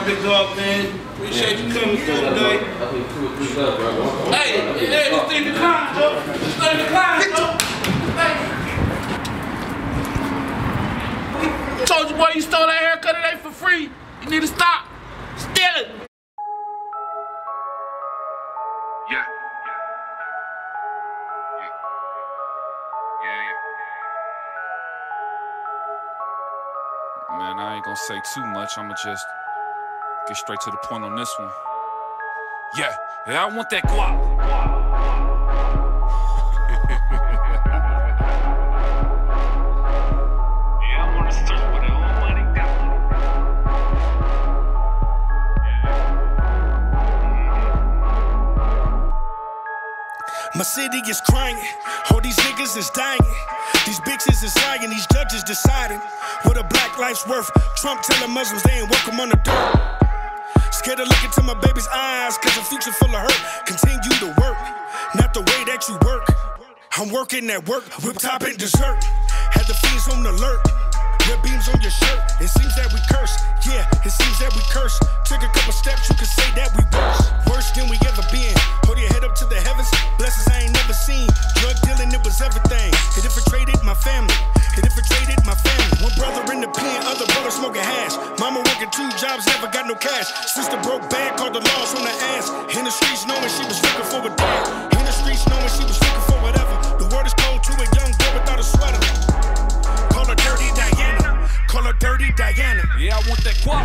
right, big dog, man. Appreciate you coming through today. Hey, this thing declined, though. This thing declined, though. I told you, boy, you stole that haircut, it ain't for free. You need to stop. Steal it. Yeah. Man, I ain't gonna say too much. I'ma just get straight to the point on this one. Yeah, I want that guap. Yeah, I wanna search for that old money got. My city is crying, all these niggas is dying. These bitches is lying, these judges deciding what a black life's worth. Trump telling Muslims they ain't welcome on the dirt. Scared to look into my baby's eyes, cause a future full of hurt. Continue to work, not the way that you work. I'm working at work, whip top and dessert. Had the fiends on alert, red beams on your shirt. It seems that we curse, yeah, it seems that we curse. Took a couple steps, you could say that we worse than we ever been. Hold your head up to the heavens, blessings I ain't never seen. Drug dealing, it was everything. It infiltrated my family, it infiltrated my family. One brother in the pen, other brother smoking hash. Mama working 2 jobs, never got no cash. Sister broke bad, called the laws on her ass. In the streets knowing she was looking for a dad. In the streets knowing she was looking for whatever. The word is cold to a young girl without a sweater. Call her Dirty Diana, call her Dirty Diana. Yeah, I want that guap.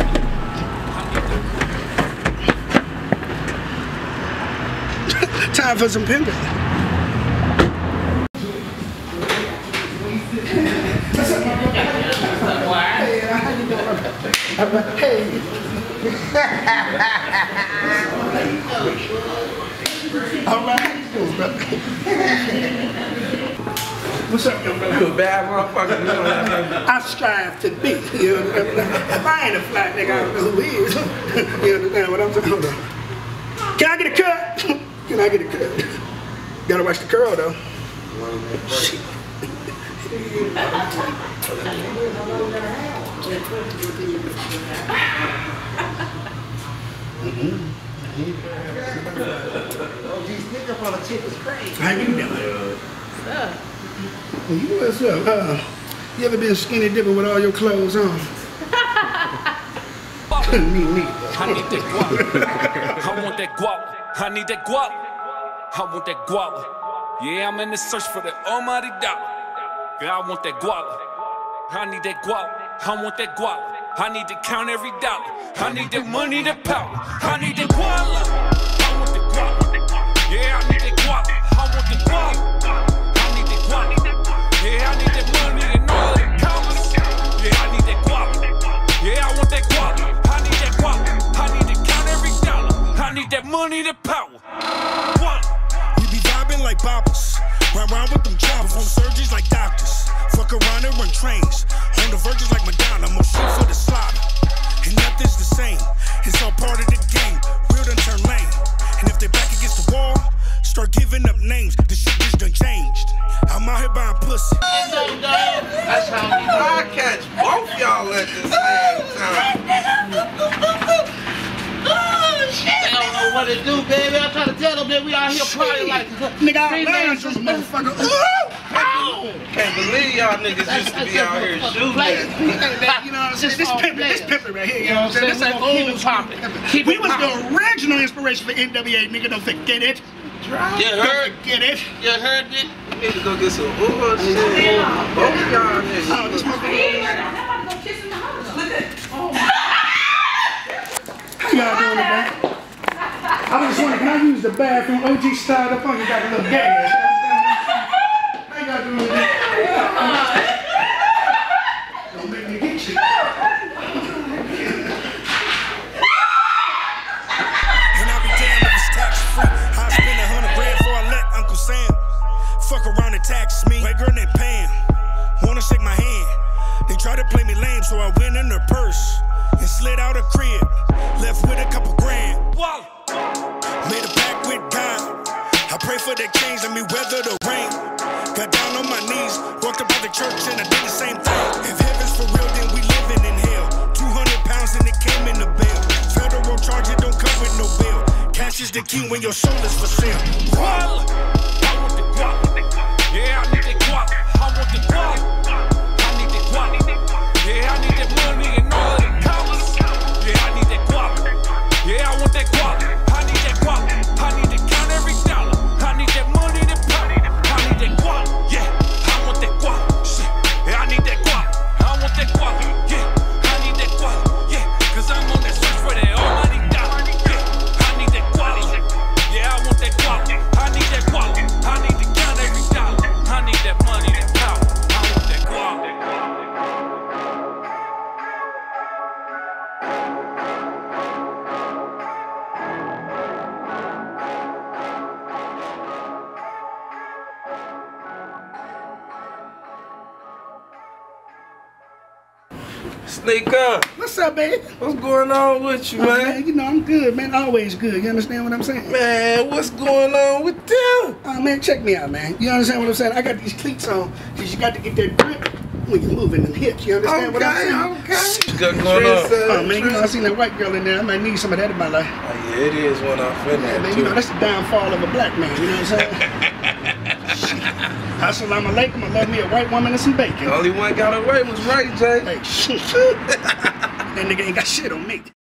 Time for some pimping. Hey. All right. What's up, young brother? You a bad motherfucker. You know that. I strive to be. You know, if I ain't a flat nigga, I don't know who is. You understand what I'm saying? Hold on. Can I get a cut? Can I get a cut? Gotta watch the curl though. Shit. How you doing? What's up? You ever been skinny dipping with all your clothes on? Me neither. I need that guap. I want that guap. I need that guap. I want that guala. Yeah, I'm in the search for the almighty dollar. Yeah, I want that guala. I need that guala. I want that guala. I need to count every dollar. I need that money, that power. I need that guala. I want the guala. Yeah, I need that guala. I want the guala. I need that guala. Yeah, I need that money and all the commas. Yeah, I need that guala. Yeah, I want that guala. I need that guala. I need to count every dollar. I need that money, that power. Like boppers, run around with them choppers, on surgeries like doctors. Fuck around and run trains, on the verges like Madonna, more shit for the slaughter. And nothing's the same, it's all part of the game. Real done turn lame, and if they back against the wall, start giving up names. The shit just done changed. I'm out here buying pussy. That's how I catch both y'all at the same time. They don't know what to do, baby. I'm trying to tell them that we out here partying like nigga, I learned this motherfucker. Can't believe y'all niggas used to be out here shooting. You know what I'm saying? This pimpin' right here, you know what I'm saying? This ain't old poppin'. We was the original inspiration for NWA, nigga. Don't forget it. You heard? Get it? You heard it? We need to go get some bullshit. Both y'all niggas. Oh, this motherfucker. How y'all doing today? I was just wondering, can I use the bathroom OG style up on you? Got a little gas. How y'all doing today? Don't make me get you. And I'll be damned if it's tax free. I spend $100 grand before I let Uncle Sam fuck around and tax me. White girl named Pam wanna shake my hand. They try to play me lame, so I went in her purse and slid out her crib. Left with a couple grand. Whoa. Made a pact with God. I pray for the change, let me weather the rain. Got down on my knees, walked up by the church and I did the same thing. If heaven's for real, then we living in hell. 200 pounds and it came in the bill. cash is the key when your soul is for sale. Guala. I want the guala. Yeah, I need that guala. I want the guala. I need that guala. Yeah, I need that money and all the commas. Yeah, I need that guala. Yeah, I want that guala. I need that guala. I need to count every dollar. I need that money to pop. I need that guala. Yeah, I want that guala. Shit. Yeah, I need that guala. I want that guala. Yeah, I need that guala. Yeah, cause I'm on that search for that almighty dollar. Yeah, I need that guala. Yeah, I want that guala. I need that guala. I need to count every dollar. I need that money, that power. I want that guala. Sneaker, What's up, baby? what's going on with you, man? You know I'm good, man. Always good. You understand what I'm saying? Man, what's going on with them? Oh, man, check me out, man. You understand what I'm saying? I got these cleats on because you got to get that grip when you're moving and hit. You understand what I'm saying? Okay. What's going on? Oh, man, you know, I seen that white girl in there. I might need some of that in my life. Oh, yeah, it is one off in Yeah, there, man, too. you know, that's the downfall of a black man. You know what I'm saying? Assalamu alaikum. I love me a white woman and some bacon. The only one got away was Ray J. Hey, shit. That nigga ain't got shit on me.